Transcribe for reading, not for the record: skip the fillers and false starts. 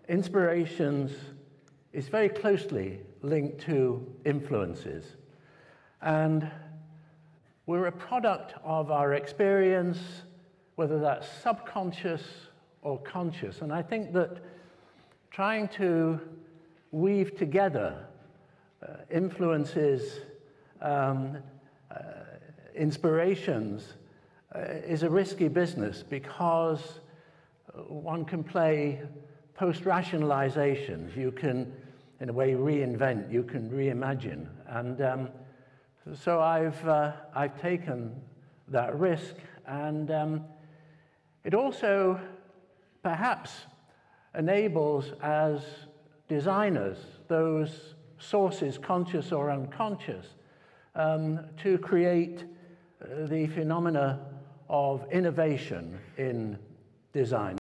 inspirations is very closely linked to influences. And we're a product of our experience, whether that's subconscious or conscious. And I think that trying to weave together influences, inspirations, is a risky business, because one can play post-rationalizations. You can, in a way, reinvent, you can reimagine. And so I've taken that risk, and it also perhaps enables, as designers, those sources, conscious or unconscious, to create the phenomena of innovation in design.